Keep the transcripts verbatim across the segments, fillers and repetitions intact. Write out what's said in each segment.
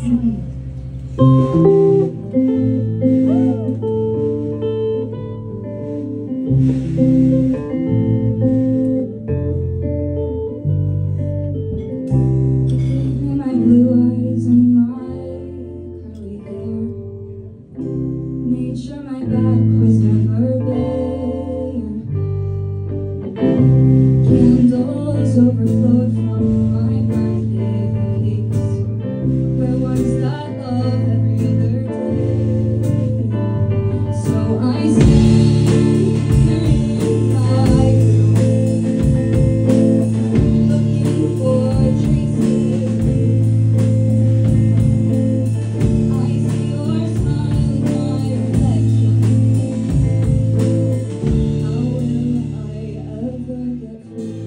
Overflowed from my birthdays. Where was that love every other day? So I stand by the way, looking for traces. I see your smile in my reflection. How will I ever get free?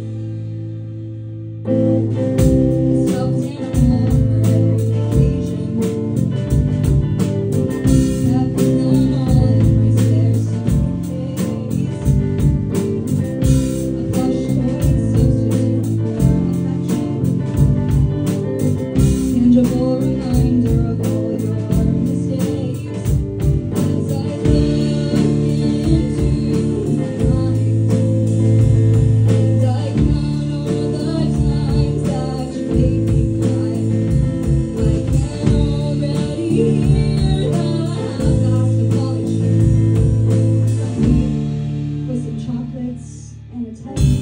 Reminder of all your mistakes as I look into my eyes, as I count all the times that you made me cry. I can already hear the gossip apology from me with some chocolates and a tight.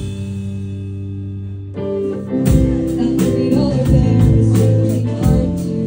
That three dollar bear is strangely hard to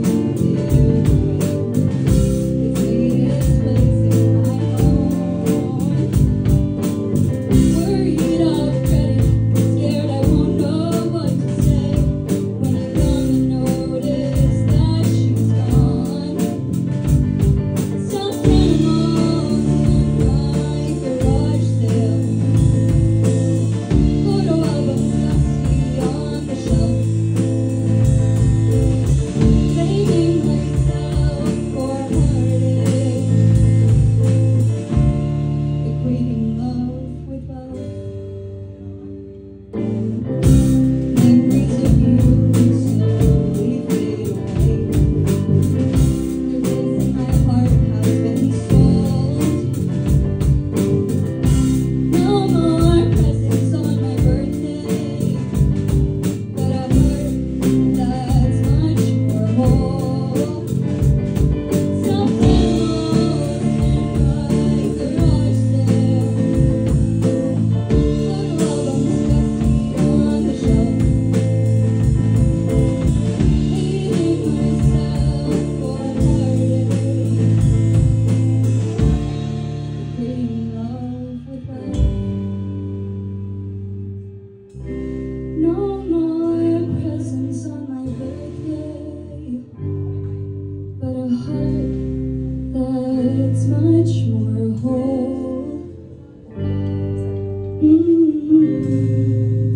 it's much more whole. Mm-hmm.